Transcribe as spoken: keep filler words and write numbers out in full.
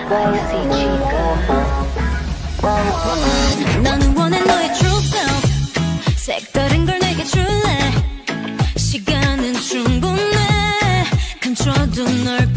Spicy chica. 나는 원해 너의 true self. 색다른 걸 내게 줄래. 시간은 충분해. 감춰둔 널